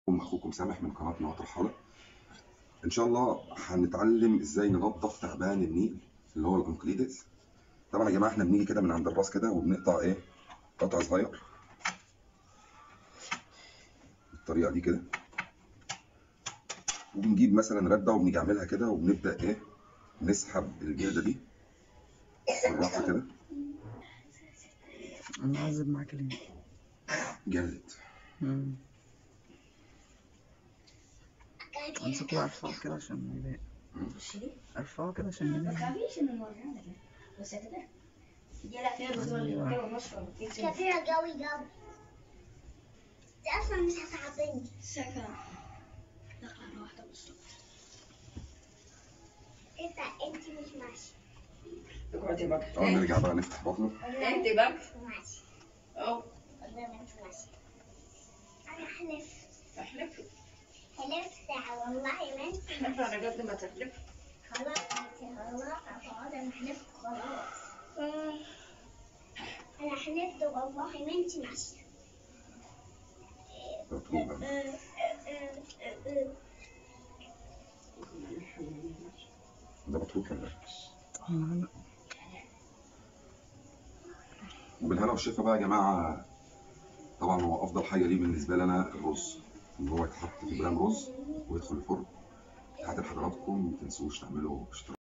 اخوكم سامح من قناه نواة الحاره. ان شاء الله هنتعلم ازاي ننظف تعبان النيل اللي هو الانكليدز. طبعا يا جماعه احنا بنيجي كده من عند الراس كده وبنقطع قطع صغير بالطريقه دي كده، وبنجيب مثلا رده وبنيجي عاملها كده وبنبدا نسحب الجلده دي بالراحه كده. انا عازب معاك ليه؟ جلد. امسكه بقى، ارفعه كده عشان يبان. ارفعه كده عشان يبان. ما تخافيش انه نوريها لك بس هتبقى لا فيها الدكتور اللي قدام المشرب كبيرة قوي قوي. دي اصلا مش هتعبني. ساكنة داخلة على واحدة بالظبط. انت مش ماشي. اقعدي بقى. نرجع بقى نفتح بطنه. انت بقى ماشي. اهو. والله ما انت ماشي. انا حلفت. احلفي. حلفت والله ما انت. احلفي على قد ما تحلفي. خلاص انت خلاص انا حلفت خلاص. انا حلفت والله ما انت ماشية. ده مطروح ولا لا. وبالهنا والشفا بقى يا جماعه. طبعا هو افضل حاجه ليه بالنسبه لي انا الرز، ان هو يتحط في برام رز ويدخل الفرن. تحت حضراتكم ما تنسوش تعملوا اشتراك.